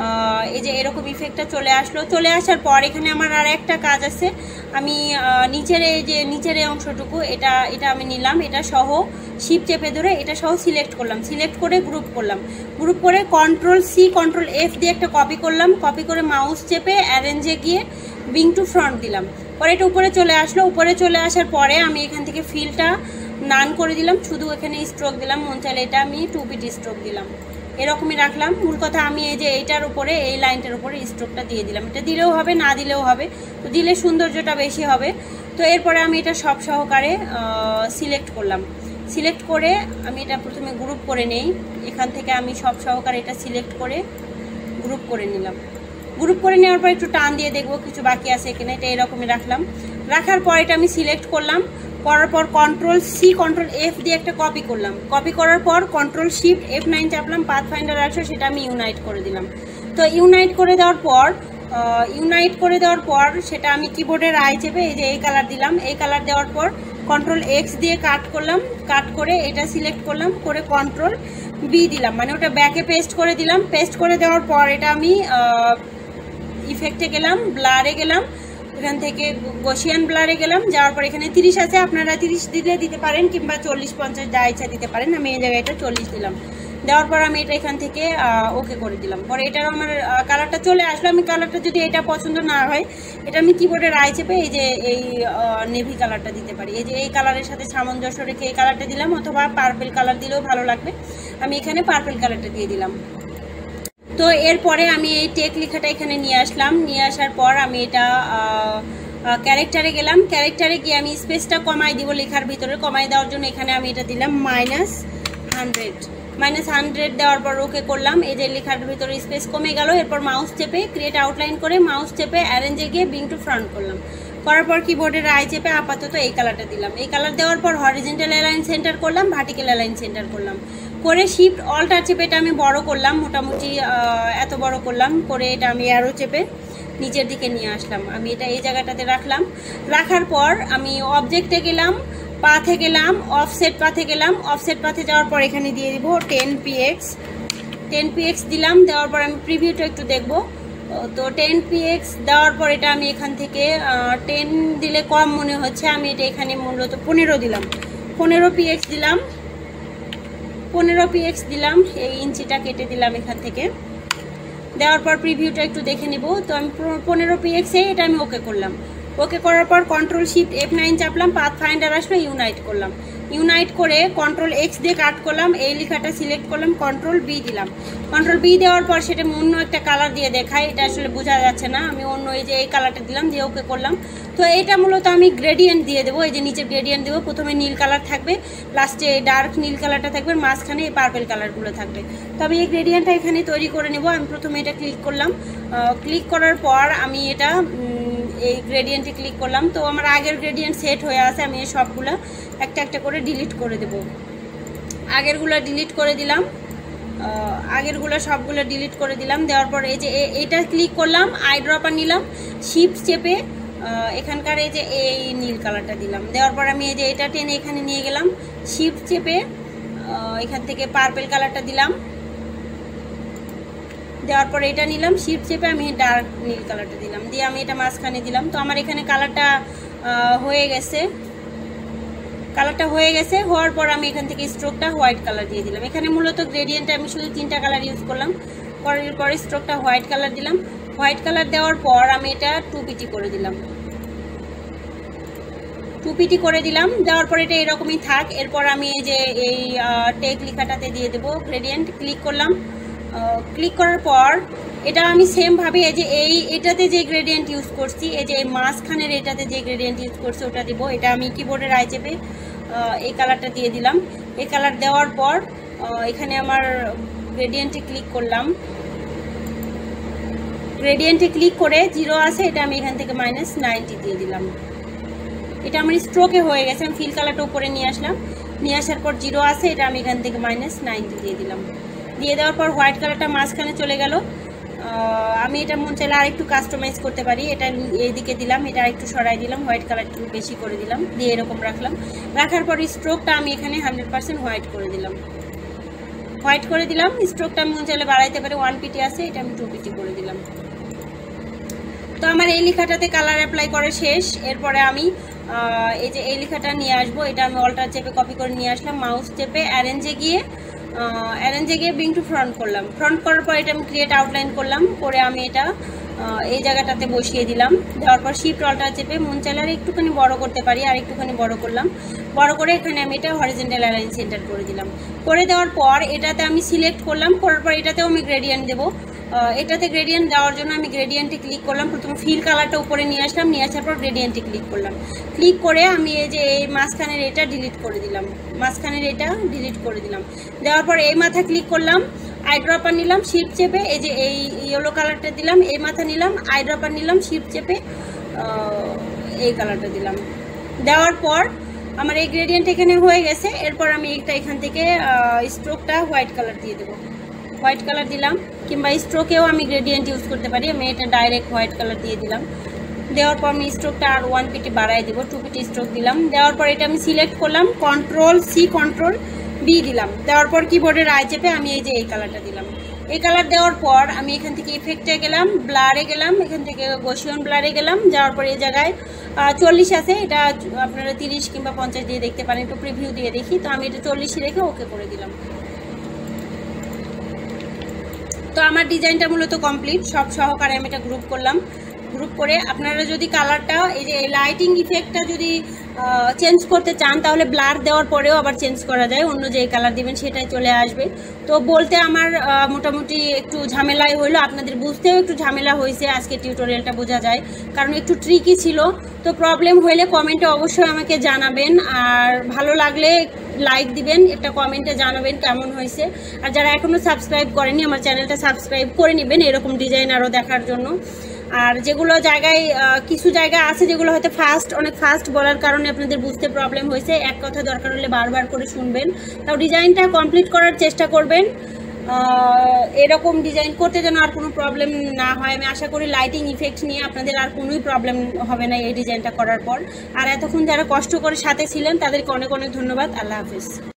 এই যে এরকম ইফেক্টটা চলে আসলো। চলে আসার পর এখানে আমার আর একটা কাজ আছে, আমি নিচের এই যে নিচের এই অংশটুকু এটা এটা আমি নিলাম, এটা সহ শিপ চেপে ধরে এটা সহ সিলেক্ট করলাম, সিলেক্ট করে গ্রুপ করলাম, গ্রুপ করে কন্ট্রোল সি কন্ট্রোল এফ দিয়ে একটা কপি করলাম, কপি করে মাউস চেপে অ্যারেঞ্জে গিয়ে বিং টু ফ্রন্ট দিলাম। পরে এটা উপরে চলে আসলো। উপরে চলে আসার পরে আমি এখান থেকে ফিলটা নান করে দিলাম, শুধু এখানে স্ট্রোক দিলাম, মন চাইলে এটা আমি টু পিটি স্ট্রোক দিলাম, এরকমই রাখলাম। মূল কথা আমি এই যে এইটার উপরে এই লাইনটার উপরে স্ট্রোকটা দিয়ে দিলাম, এটা দিলেও হবে না দিলেও হবে, তো দিলে সৌন্দর্যটা বেশি হবে। তো এরপরে আমি এটা সব সহকারে সিলেক্ট করলাম, সিলেক্ট করে আমি এটা প্রথমে গ্রুপ করে নেই, এখান থেকে আমি সব সহকারে এটা সিলেক্ট করে গ্রুপ করে নিলাম। গ্রুপ করে নেওয়ার পর একটু টান দিয়ে দেখবো কিছু বাকি আছে এখানে, এটা এরকমই রাখলাম। রাখার পর এটা আমি সিলেক্ট করলাম, করার পর কন্ট্রোল সি কন্ট্রোল এফ দিয়ে একটা কপি করলাম, কপি করার পর কন্ট্রোল শিফট এফ নাইন চাপলাম, পাথ ফাইন্ডার আসলো সেটা আমি ইউনাইট করে দিলাম। তো ইউনাইট করে দেওয়ার পর ইউনাইট করে দেওয়ার পর সেটা আমি কিবোর্ডের আই চেপে এই যে এই কালার দিলাম, এই কালার দেওয়ার পর কন্ট্রোল এক্স দিয়ে কাট করলাম, কাট করে এটা সিলেক্ট করলাম, করে কন্ট্রোল বি দিলাম, মানে ওটা ব্যাকে পেস্ট করে দিলাম। পেস্ট করে দেওয়ার পর এটা আমি ইফেক্টে গেলাম, ব্লারে গেলাম, এখান থেকে গসিয়ান ব্লারে গেলাম, যাওয়ার পর এখানে তিরিশ আছে, আপনারা তিরিশ দিলে দিতে পারেন কিংবা চল্লিশ পঞ্চাশ যা ইচ্ছা দিতে পারেন, আমি এই জায়গায় এটা চল্লিশ দিলাম। দেওয়ার পর আমি এটা এখান থেকে ওকে করে দিলাম। পরে এটার আমার কালারটা চলে আসলো। আমি কালারটা যদি এটা পছন্দ না হয় এটা আমি কিবোর্ডের আই চেপে এই যে এই নেভি কালারটা দিতে পারি, এই যে এই কালারের সাথে সামঞ্জস্য রেখে এই কালারটা দিলাম, অথবা পার্পল কালার দিলেও ভালো লাগবে, আমি এখানে পার্পল কালারটা দিয়ে দিলাম। তো এরপরে আমি এই টেক লেখাটা এখানে নিয়ে আসলাম, নিয়ে আসার পর আমি এটা ক্যারেক্টারে গেলাম, ক্যারেক্টারে গিয়ে আমি স্পেসটা কমাই দিব, লেখার ভিতরে কমাই দেওয়ার জন্য এখানে আমি এটা দিলাম মাইনাস হান্ড্রেড, মাইনাস হান্ড্রেড দেওয়ার পর ওকে করলাম। এই যে লেখার ভিতরে স্পেস কমে গেল। এরপর মাউস চেপে ক্রিয়েট আউটলাইন করে মাউস চেপে অ্যারেঞ্জে গিয়ে বিং টু ফ্রন্ট করলাম, করার পর কিবোর্ডের আই চেপে আপাতত এই কালারটা দিলাম। এই কালার দেওয়ার পর হরিজন্টাল অ্যালাইন সেন্টার করলাম, ভার্টিক্যাল অ্যালাইন সেন্টার করলাম, করে শিফট অল্টার চেপে এটা আমি বড় করলাম, মোটামুটি এত বড় করলাম, করে এটা আমি অ্যারো চেপে নিচের দিকে নিয়ে আসলাম। আমি এটা এই জায়গাটাতে রাখলাম। রাখার পর আমি অবজেক্টে গেলাম, পাথে গেলাম, অফসেট পাথে গেলাম, অফসেট পাথে যাওয়ার পর এখানে দিয়ে দিব টেন পিএক্স, টেন পিএক্স দিলাম। দেওয়ার পর আমি প্রিভিউটা একটু দেখব, তো টেন পিএক্স দেওয়ার পর এটা আমি এখান থেকে টেন দিলে কম মনে হচ্ছে, আমি এটা এখানে মূলত পনেরো দিলাম, পনেরো পিএক্স দিলাম, পনেরো পিএক্স দিলাম, এই ইঞ্চিটা কেটে দিলাম এখান থেকে। দেওয়ার পর প্রিভিউটা একটু দেখে নিব। তো আমি পনেরো পিএক্সে এটা আমি ওকে করলাম, ওকে করার পর কন্ট্রোল শিফট এফ নাইন চাপলাম, পাথ ফাইন্ডার আসলো, ইউনাইট করলাম, ইউনাইট করে কন্ট্রোল এক্স দিয়ে কাট করলাম, এই লেখাটা সিলেক্ট করলাম, কন্ট্রোল বি দিলাম। কন্ট্রোল বি দেওয়ার পর সেটা অন্য একটা কালার দিয়ে দেখায়, এটা আসলে বোঝা যাচ্ছে না, আমি অন্য এই যে এই কালারটা দিলাম, দিয়ে ওকে করলাম। তো এটা মূলত আমি গ্রেডিয়েন্ট দিয়ে দেবো, এই যে নিচে গ্রেডিয়েন্ট দেবো, প্রথমে নীল কালার থাকবে, লাস্টে ডার্ক নীল কালারটা থাকবে, মাঝখানে এই পার্পেল কালারগুলো থাকবে। তো আমি এই গ্রেডিয়েন্টটা এখানে তৈরি করে নেব। আমি প্রথমে এটা ক্লিক করলাম, ক্লিক করার পর আমি এটা এই গ্রেডিয়েন্টে ক্লিক করলাম। তো আমার আগের গ্রেডিয়েন্ট সেট হয়ে আছে, আমি এই সবগুলো একটা একটা করে ডিলিট করে দেব। আগেরগুলো ডিলিট করে দিলাম, আগেরগুলো সবগুলো ডিলিট করে দিলাম। দেওয়ার পর এই যে এটা ক্লিক করলাম, আই ড্রপার নিলাম, শিফট চেপে এখানকার এই যে এই নীল কালারটা দিলাম। দেওয়ার পর আমি এই যে এটা টেনে এখানে নিয়ে গেলাম, শিফট চেপে এখান থেকে পার্পল কালারটা দিলাম। দেওয়ার পর এটা নিলাম, শিফট চেপে আমি ডার্ক নীল কালারটা দিলাম, দিয়ে আমি এটা মাঝখানে দিলাম। তো আমার এখানে কালারটা হয়ে গেছে, কালারটা হয়ে গেছে। হওয়ার পর আমি এখান থেকে স্ট্রোকটা হোয়াইট কালার দিয়ে দিলাম। এখানে মূলত গ্রেডিয়েন্টে আমি শুধু তিনটা কালার ইউজ করলাম, করার পরে স্ট্রোকটা হোয়াইট কালার দিলাম। হোয়াইট কালার দেওয়ার পর আমি এটা টু পিটি করে দিলাম, টু পিটি করে দিলাম। দেওয়ার পর এটা এরকমই থাক। এরপর আমি এই যে এই টেক লেখাটাতে দিয়ে দেবো গ্রেডিয়েন্ট, ক্লিক করলাম। ক্লিক করার পর এটা আমি সেমভাবে এই যে এই এটাতে যে গ্রেডিয়েন্ট ইউজ করছি, এই যে এই মাঝখানের এটাতে যে গ্রেডিয়েন্ট ইউজ করছি ওটা দিব। এটা আমি কিবোর্ডের আই চেপে এই কালারটা দিয়ে দিলাম। এই কালার দেওয়ার পর এখানে আমার গ্রেডিয়েন্টে ক্লিক করলাম, গ্রেডিয়েন্টে ক্লিক করে জিরো আছে, এটা আমি এখান থেকে মাইনাস নাইনটি দিয়ে দিলাম। এটা আমার স্ট্রোকে হয়ে গেছে। আমি ফিল কালারটা উপরে নিয়ে আসলাম, নিয়ে আসার পর জিরো আছে, এটা আমি এখান থেকে মাইনাস নাইনটি দিয়ে দিলাম। দিয়ে দেওয়ার পর হোয়াইট কালারটা মাঝখানে চলে গেল। আমি এটা মন চাইলে আর একটু কাস্টমাইজ করতে পারি, এটা এইদিকে দিলাম, এটা একটু সরাই দিলাম, হোয়াইট কালার একটু বেশি করে দিলাম, দিয়ে এরকম রাখলাম। রাখার পর স্ট্রোকটা আমি এখানে হান্ড্রেড পার্সেন্ট হোয়াইট করে দিলাম। হোয়াইট করে দিলাম। স্ট্রোকটা আমি মন চাইলে বাড়াইতে পারি, ওয়ান পিটি আছে, এটা আমি টু পিটি করে দিলাম। তো আমার এই লেখাটাতে কালার অ্যাপ্লাই করা শেষ। এরপরে আমি এই যে এই লেখাটা নিয়ে আসবো, এটা আমি অল্টার চেপে কপি করে নিয়ে আসলাম, মাউস চেপে অ্যারেঞ্জে গিয়ে অ্যারেঞ্জে গিয়ে ব্রিং টু ফ্রন্ট করলাম। ফ্রন্ট করার পর এটা আমি ক্রিয়েট আউটলাইন করলাম, করে আমি এটা এই জায়গাটাতে বসিয়ে দিলাম। দেওয়ার পর শিফট অল্টার চেপে মন চাইলে আর একটুখানি বড় করতে পারি, আর একটুখানি বড় করলাম। বড় করে এখানে আমি এটা হরিজন্টাল অ্যালাইন সেন্টার করে দিলাম। করে দেওয়ার পর এটাতে আমি সিলেক্ট করলাম, করার পর এটাতেও আমি গ্রেডিয়েন্ট দেবো। এটাতে গ্রেডিয়েন্ট দেওয়ার জন্য আমি গ্রেডিয়েন্টে ক্লিক করলাম। প্রথমে ফিল কালারটা উপরে নিয়ে আসলাম, নিয়ে আসার পর গ্রেডিয়েন্টে ক্লিক করলাম। ক্লিক করে আমি এই যে এই মাঝখানের এটা ডিলিট করে দিলাম, মাঝখানের এটা ডিলিট করে দিলাম। দেওয়ার পর এই মাথা ক্লিক করলাম, আইড্রপার নিলাম, শিফট চেপে এই যে এই ইয়েলো কালারটা দিলাম, এই মাথা নিলাম, আইড্রপার নিলাম, শিফট চেপে এই কালারটা দিলাম। দেওয়ার পর আমার এই গ্রেডিয়েন্ট এখানে হয়ে গেছে। এরপর আমি একটা এখান থেকে স্ট্রোকটা হোয়াইট কালার দিয়ে দেবো, হোয়াইট কালার দিলাম, কিংবা স্ট্রোকেও আমি গ্রেডিয়েন্ট ইউজ করতে পারি। আমি এটা ডাইরেক্ট হোয়াইট কালার দিয়ে দিলাম। দেওয়ার পর আমি স্ট্রোকটা আর ওয়ান পিটি বাড়াই দেবো, টু পিটি স্ট্রোক দিলাম। দেওয়ার পর এটা আমি সিলেক্ট করলাম, কন্ট্রোল সি কন্ট্রোল বি দিলাম। দেওয়ার পর কিবোর্ডের আই চেপে আমি এই যে এই কালারটা দিলাম। এই কালার দেওয়ার পর আমি এখান থেকে ইফেক্টে গেলাম, ব্লারে গেলাম, এখান থেকে গসিয়ন ব্লারে গেলাম। যাওয়ার পর এই জায়গায় চল্লিশ আছে, এটা আপনারা তিরিশ কিংবা পঞ্চাশ দিয়ে দেখতে পারেন, একটু প্রিভিউ দিয়ে দেখি। তো আমি এটা চল্লিশ রেখে ওকে করে দিলাম। তো আমার ডিজাইনটা মূলত কমপ্লিট, সব সহকারে আমি এটা গ্রুপ করলাম। গ্রুপ করে আপনারা যদি কালারটা এই যে লাইটিং ইফেক্টটা যদি চেঞ্জ করতে চান, তাহলে ব্লার দেওয়ার পরেও আবার চেঞ্জ করা যায়, অন্য যে কালার দিবেন সেটাই চলে আসবে। তো বলতে আমার মোটামুটি একটু ঝামেলাই হইলো, আপনাদের বুঝতেও একটু ঝামেলা হয়েছে, আজকে টিউটোরিয়ালটা বোঝা যায়, কারণ একটু ট্রিকি ছিল। তো প্রবলেম হইলে কমেন্টে অবশ্যই আমাকে জানাবেন, আর ভালো লাগলে লাইক দিবেন, একটা কমেন্টে জানাবেন কেমন হয়েছে। আর যারা এখনও সাবস্ক্রাইব করেনি, আমার চ্যানেলটা সাবস্ক্রাইব করে নেবেন এরকম ডিজাইন আরও দেখার জন্য। আর যেগুলো জায়গায় কিছু জায়গা আছে যেগুলো হয়তো ফাস্ট, অনেক ফাস্ট বলার কারণে আপনাদের বুঝতে প্রবলেম হয়েছে, এক কথা দরকার হলে বারবার করে শুনবেন, তাও ডিজাইনটা কমপ্লিট করার চেষ্টা করবেন। এরকম ডিজাইন করতে যেন আর কোনো প্রবলেম না হয়। আমি আশা করি লাইটিং ইফেক্ট নিয়ে আপনাদের আর কোনোই প্রবলেম হবে না এই ডিজাইনটা করার পর। আর এতক্ষণ যারা কষ্ট করে সাথে ছিলেন তাদেরকে অনেক অনেক ধন্যবাদ। আল্লাহ হাফিজ।